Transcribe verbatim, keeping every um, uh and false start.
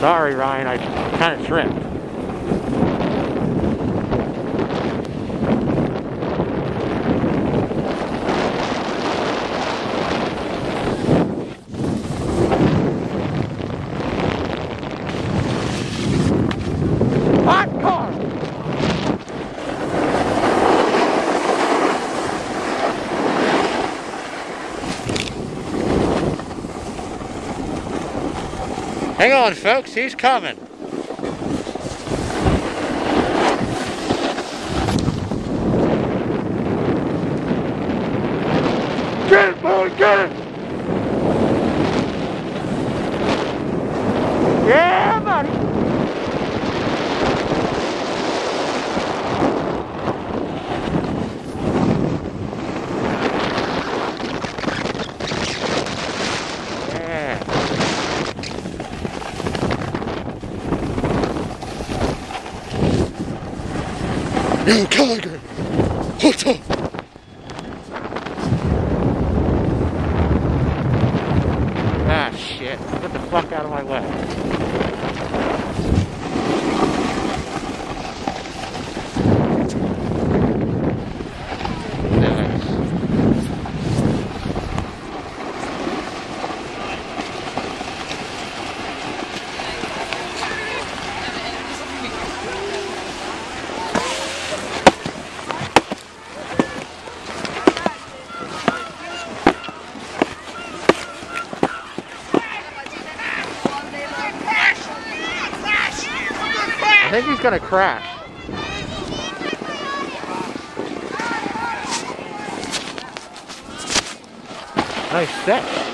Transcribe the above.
Sorry, Ryan, I kind of tripped. Hot car! Hang on, folks, he's coming. Get it, boy, get it! Yeah, buddy! Yo, Tiger! What's up? Ah, shit. Get the fuck out of my way. Nice. I think he's gonna crash. Nice set.